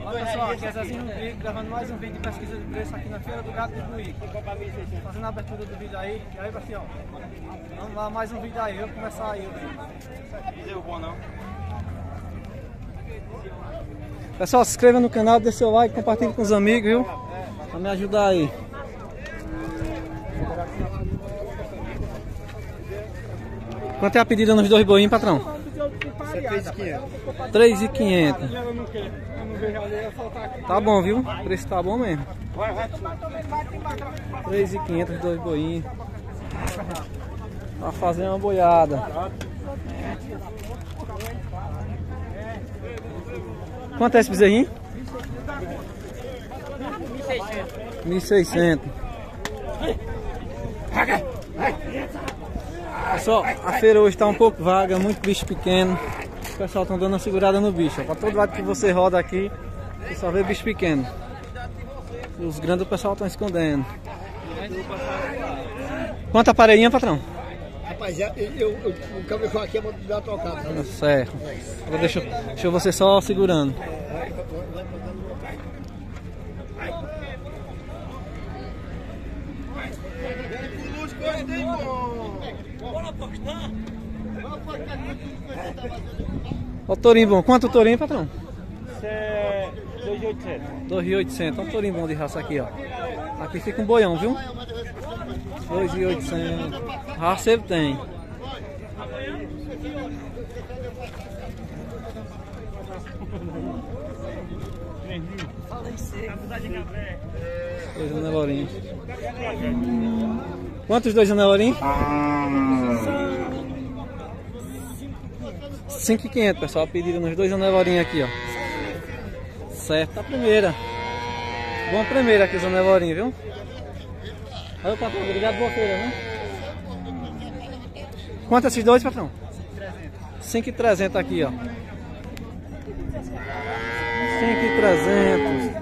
Olha pessoal, aqui é Zezinho no Vídeo, gravando mais um vídeo de pesquisa de preço aqui na Feira do Gado do Buí. Fazendo a abertura do vídeo aí. E aí, Bastião? Vamos lá, mais um vídeo aí, vamos começar aí o vídeo. Não deu bom não. Pessoal, se inscreva no canal, dê seu like, compartilhe com os amigos, viu? Pra me ajudar aí. Quanto é a pedida nos dois boinhos, patrão? 3.500. Tá bom, viu? O preço tá bom mesmo. 3.500 dois boinhos. Pra fazer uma boiada. Quanto é esse bezerrinho? 1.600. Pessoal, a feira hoje está um pouco vaga, muito bicho pequeno. O pessoal está dando uma segurada no bicho. Para todo lado que você roda aqui, você só vê bicho pequeno. Os grandes o pessoal está escondendo. Quanto a parelhinha, patrão? Rapaz, o cabelo aqui é muito dar tocado. Tá certo. Agora deixa você só segurando. Olha o tourinho bom. Quanto o tourinho, patrão? Isso é 2.800. 2.800. Olha o tourinho bom de raça aqui, ó. Aqui fica um boião, viu? 2.800. Raça sempre tem. Dois anelorinhos. Quantos dois anelorinhos? 5.500, pessoal. Pedido nos dois anelorinhos aqui, ó. Certo, a primeira. Bom primeira aqui os anelorinhos, viu? Valeu, patrão. Obrigado, boa feira, né? Quanto esses dois, patrão? 5.300 aqui, ó. 5.300.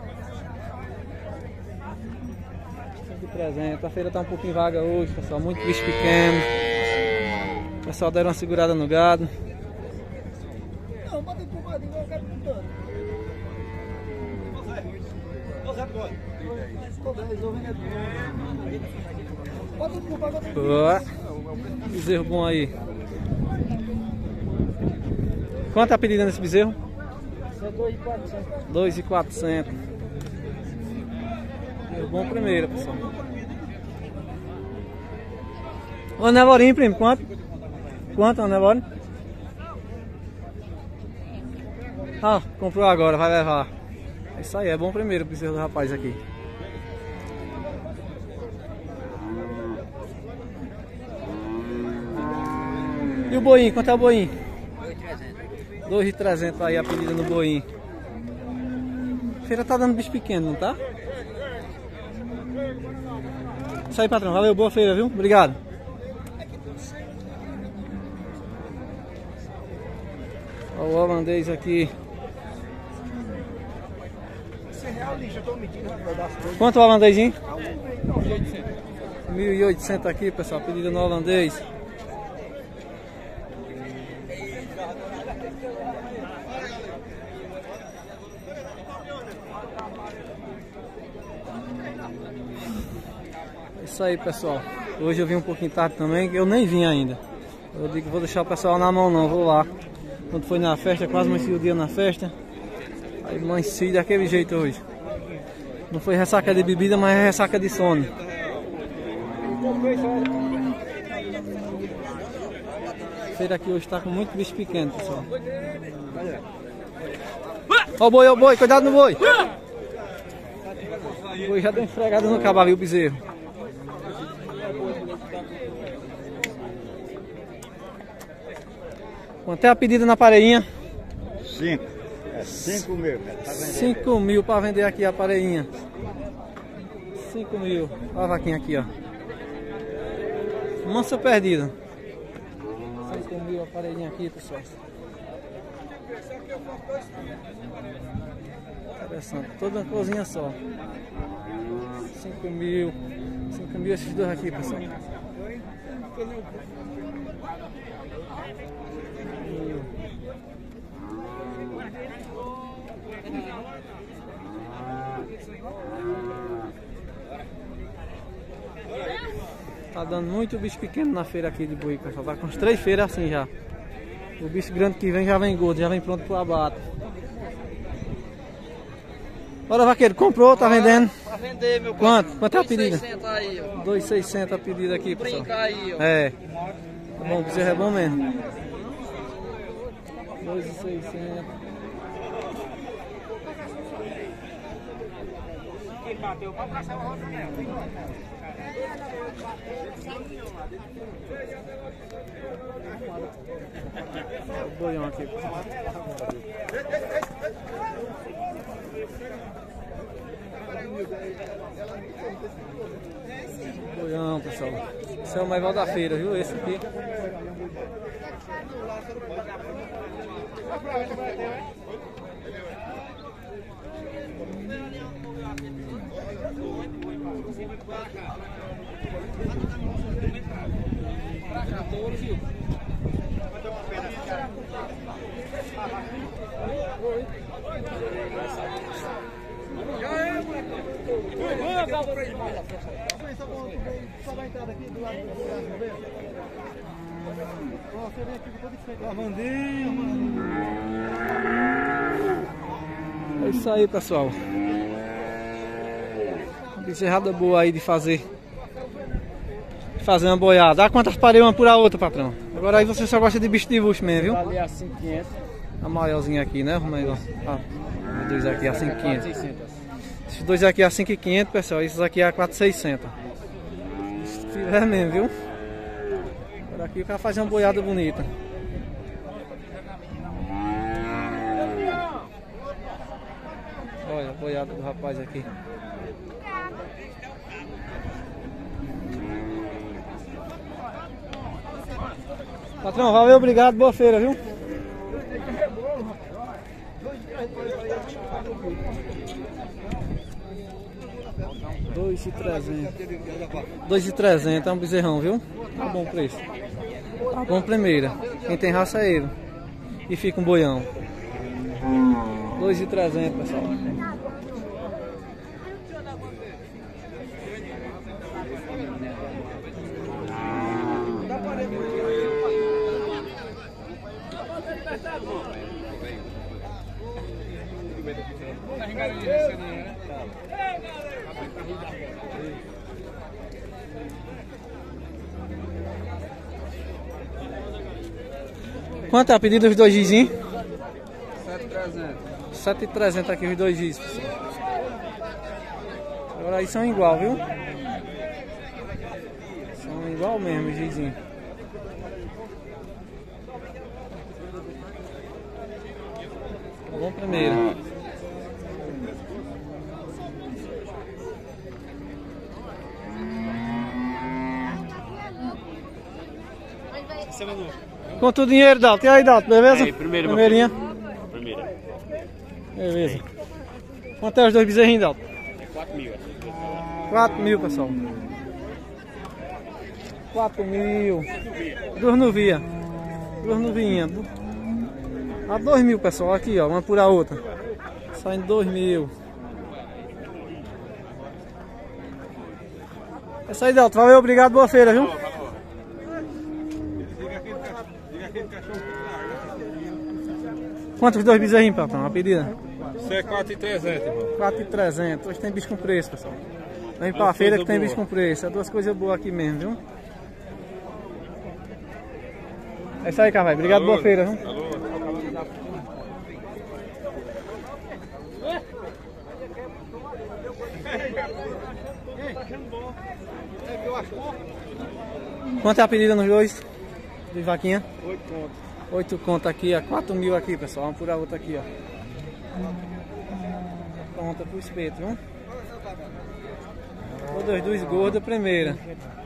5.300. A feira tá um pouquinho vaga hoje, pessoal. Muito bicho pequeno. O pessoal deram uma segurada no gado. Não, bota um pouco de qualquer montando. Bezerro bom aí. Quanto é a pedida nesse bezerro? 2.400. Bom primeiro, pessoal. O anelorinho, primo, quanto? Quanto o anelorinho? Ah, comprou agora, vai levar. Isso aí, é bom primeiro o bezerro do rapaz aqui. E o boinho, quanto é o boinho? 2.300 aí a pedida no boinho. A feira tá dando bicho pequeno, não tá? Isso aí, patrão. Valeu, boa feira, viu? Obrigado. Olha o holandês aqui. Quanto o holandêsinho? 1.800 aqui, pessoal. Pedida no holandês. Isso aí, pessoal. Hoje eu vim um pouquinho tarde também, eu nem vim ainda. Eu digo que vou deixar o pessoal na mão não, vou lá. Quando foi na festa, quase amanheci o dia na festa. Aí amanheci daquele jeito hoje. Não foi ressaca de bebida, mas é ressaca de sono. A feira aqui hoje está com muito bicho pequeno, pessoal. Ó o boi, cuidado no boi. O boi já deu esfregada no cavalo e o bezerro. Quanto é a pedida na pareinha? 5. É 5 mil. 5 mil para vender aqui a pareinha. 5 mil. Olha a vaquinha aqui, ó. Mansa perdida. 5 mil a pareinha aqui, pessoal. Interessante. Toda uma cozinha só. 5 mil. 5 mil esses dois aqui, pessoal. Tá dando muito bicho pequeno na feira aqui de boi, pessoal. Tá com uns 3 feiras assim já. O bicho grande que vem já vem gordo, já vem pronto pro abate. Bora, vaqueiro, comprou, tá vendendo? Pra vender, meu Quanto? Quanto é a pedida? 2.600 aí, ó. 2.600 a pedida aqui, pessoal. Brinca aí, ó. É. Tá bom, o bezerro é bom mesmo. 2.600. O boião aqui. Boião, pessoal. Esse é o maior da feira, viu? Esse aqui. É isso aí, pessoal. Uma bezerrada boa aí de fazer uma boiada. Ah, quantas parei uma por a outra, patrão? Agora aí você só gosta de bicho de bucho mesmo, viu? Ali a 500. A maiorzinha aqui, né? Os dois aqui a 5.500. Esses dois aqui a 5.500, pessoal. Esses aqui a 4.600. Se tiver mesmo, viu? Agora aqui o cara faz uma boiada bonita. Olha a boiada do rapaz aqui. Patrão, valeu, obrigado, boa feira, viu? R$2.300 é um bezerrão, viu? Tá bom o preço. Tá bom primeira. Quem tem raça é ele. E fica um boião. R$2.300, pessoal. Quanto é a pedida dos dois gizinhos? 7.300 aqui os dois giz, pessoal. Agora aí são igual, viu? São igual mesmo os gizinhos. Tá bom primeiro. Quanto o dinheiro, Dalton? E aí, Dalton, beleza? Aí, primeiro, primeirinha. Primeira. Beleza. Quanto é os dois bezerrinhos, Dalton? É 4.000. 4.000, pessoal. 4.000. Duas novinhas. Duas novinhas. A 2.000, pessoal. Aqui, ó. Uma por a outra. Saindo 2.000. É isso aí, Dalton. Valeu, obrigado. Boa feira, viu? Quantos dois bezerrinhos, patrão? A pedida? Isso é 4.300, irmão. 4.300. Hoje tem bicho com preço, pessoal. Vem pra feira que tem bicho com preço. É duas coisas boas aqui mesmo, viu? É isso aí, Carvalho. Obrigado, boa feira, viu? Alô. Quanto é a pedida nos dois? De vaquinha? 8 contos. 8 conto aqui, ó. 4.000 aqui, pessoal. Vamos por a outra aqui, ó. Pronta pro espeto, viu? Todas duas gordas, primeira.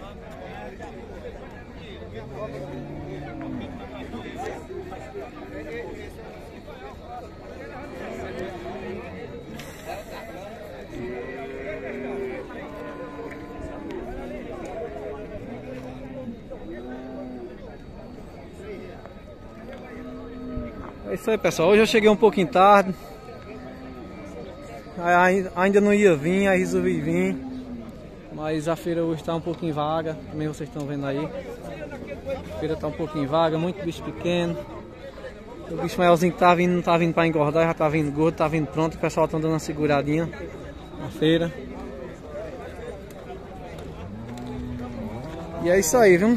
É isso aí, pessoal. Hoje eu cheguei um pouquinho tarde. Ainda não ia vir, aí resolvi vir. Mas a feira hoje está um pouquinho vaga, também vocês estão vendo aí. A feira está um pouquinho vaga, muito bicho pequeno. O bicho maiorzinho que tá vindo, não tá vindo para engordar, já tá vindo gordo, tá vindo pronto. O pessoal tá dando uma seguradinha na feira. E é isso aí, viu?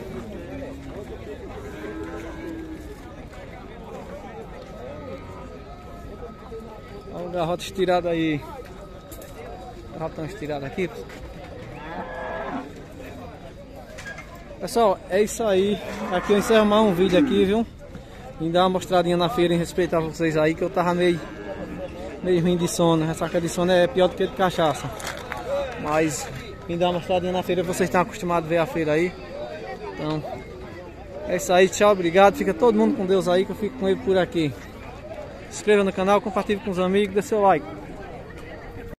Olha o garrote estirado aí. O garrotão estirado aqui. Pessoal, é isso aí. Aqui eu encerro mais um vídeo aqui, viu? Vim dar uma mostradinha na feira em respeitar vocês aí, que eu tava meio ruim de sono. Ressaca de sono é pior do que de cachaça. Mas vim dar uma mostradinha na feira, vocês estão acostumados a ver a feira aí. Então, é isso aí, tchau, obrigado. Fica todo mundo com Deus aí, que eu fico com ele por aqui. Se inscreva no canal, compartilhe com os amigos, dê seu like.